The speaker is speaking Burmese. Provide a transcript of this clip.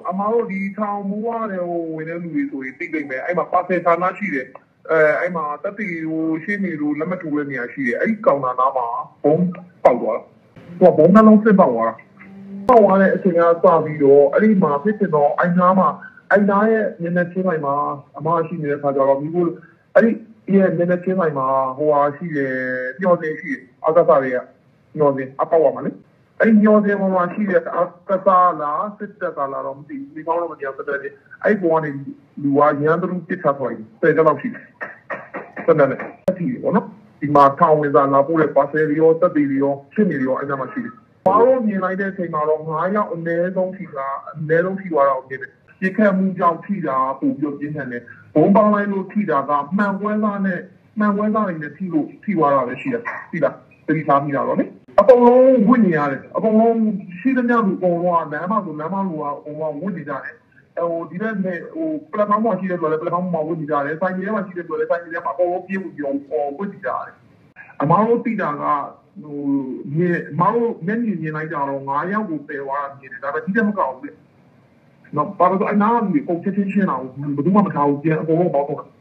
အမားတို့ဒီထောင်မူရတယ်ဟိုဝင်တဲ့လူတွေဆိုရင်သိလိမ့်မယ်အဲ့မှာပါဆယ်ဌာနရှိတယ်အဲ့မှာတက်တီဟိုရှင်းနေလို့လက်မတူတဲ့နေရာရှိတယ်အဲ့ဒီကောင်တာနားမှာဘုံပေါက်သွားတာသူကဘုံနှလုံးစစ်ပေါက်သွားတာပေါက်သွားတဲ့အချိန်ကစပြီးတော့အဲ့ဒီမှာဖြစ်ဖြစ်တော့အိုင်နာမှာအိုင်နာရဲ့မျက်နှာချင်းပိုင်းမှာအမားရှိနေတဲ့ခါကျတော့မိဖို့အဲ့ဒီရဲ့မျက်နှာချင်းပိုင်းမှာဟိုဟာရှိတယ်ညှော်စင်ရှိတယ်အကစားတွေကညှော်စင်အပေါက်ရမှာလေအဲ့ညှော်စင်ပေါ်မှာရှိတဲ့အကစားလားစစ်တပ်ကလားတော့မသိဘူးဒီကောင်းတော့မပြောစတဲ့အဲ့ပေါ်ကနေလူကရန်သူပစ်ချသွားတယ်တဲ့တော့ရှိတယ်ဆက်တယ်အထီးပေါ့နော်ဒီမှာထောင်ဝင်စားလာပို့တဲ့ပါဆယ်ရီရောတက်တီရီရောရှင်းနေရောအဲ့ဒါမှရှိတယ်ဘာလို့မြင်လိုက်တဲ့အချိန်မှာတော့9ရောက်အနည်းဆုံးရှိတာအနည်းဆုံးရှိသွားတာကိုမြင်တယ်ပြခတ်မှုကြောင့်ထိတာပို့ပြီးပြင်းထန်တယ်ဘုံပေါင်းလိုက်လို့ထိတာကမှန်ပွဲသားနဲ့မှန်ပွဲသားတွေနဲ့ထိလို့ထိသွားတာပဲရှိတယ်သိလားတတိထားမိတာတော့လေအကုန်လုံးဝင့်နေရတယ်အကုန်လုံးရှိသမျှလူအကုန်လုံးကလမ်းမဆိုလမ်းမလူကအကုန်လုံးဝင့်နေကြတယ်ဟိုဒီနေ့ဟိုပလက်ဖောင်းမှာရှိတဲ့လူလည်းပလက်ဖောင်းမှာဝင့်နေကြတယ်ဆိုင်ကြီးထဲမှာရှိတဲ့လူလည်းဆိုင်ကြီးထဲမှာအကုန်လုံးပြေးမှုပြောဝင့်နေကြတယ်အမားတို့တိတာကဟိုမြေအမားတို့မျက်မြင်မြင်လိုက်ကြတော့9ယောက်ကိုပယ်သွားတာမြင်တယ်ဒါပေမဲ့ဒီတက်မကောက်ဘူးလေနော်ဘာလို့အနားကြီးပုံချက်ချင်းရှင်းတာဘယ်သူမှမထားဘူးပြန်အကုန်လုံးပေါက်တော့